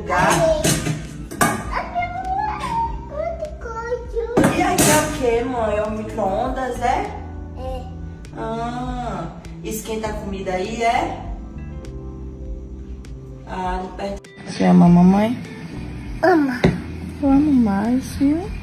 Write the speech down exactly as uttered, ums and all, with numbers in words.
ligar. E aí é o que, mãe? É o micro-ondas, é? É. Ah, esquenta a comida aí, é? Ah, não perde. Você ama a mamãe? Ama. Eu amo mais, viu?